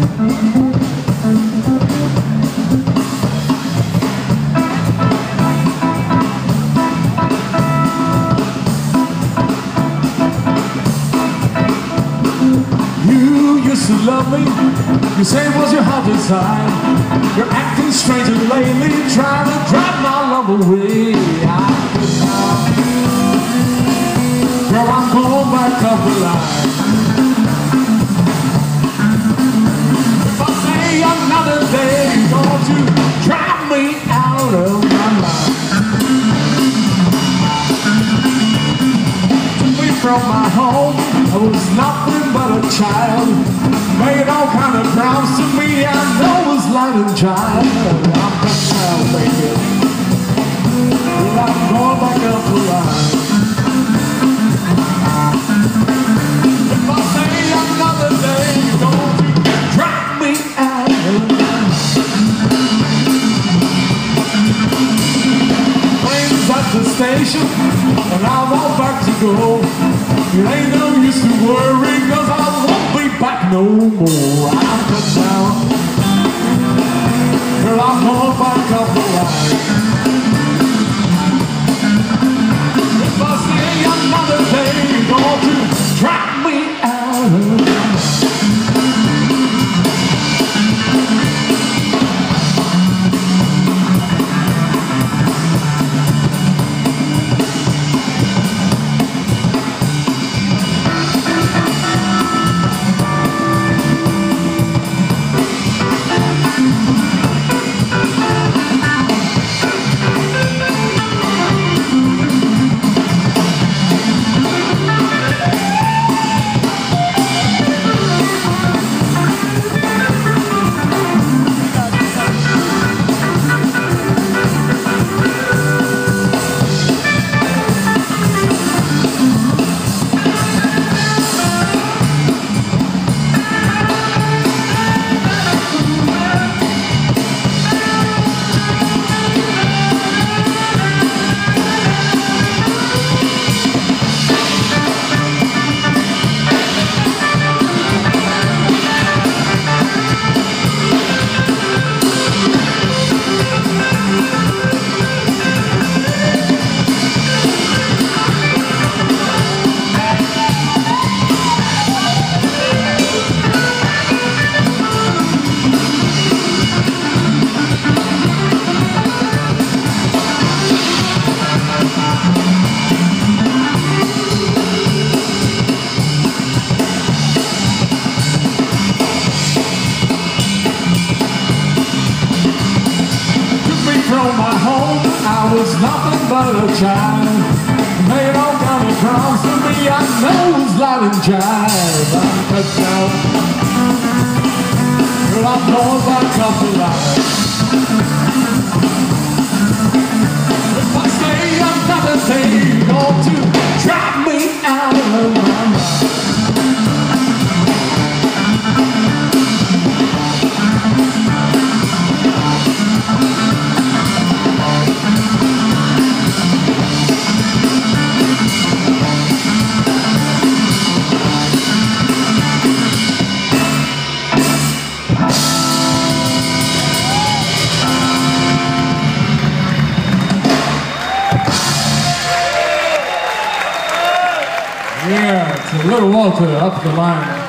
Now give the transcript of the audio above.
To love me, you say it was your heart desire. You're acting strange and lately, trying to drive my love away. Girl, I'm going back up the line. If I say another day, don't you drive me out of my mind. Took me from my home, I was nothing but a child. Made all kind of promises to me, I know it's light and child. I'm the child, baby. Well, I'm going back up the line. If I say another day, don't you drive me out of line. Train's at the station, and I'm all back to go. It ain't no use to worry, 'cause I won't be back no more. I'm cut down. Girl, I'm going back up the line. If I say another day, you're going to drive me out of line. I was nothing but a child. Made all kind of promises to me, I know it's light and jive. I'm cut down. Girl, I'm going back up the line. If I say another day, you're going to drive me out of my mind. Yeah, it's a little Walter up the line.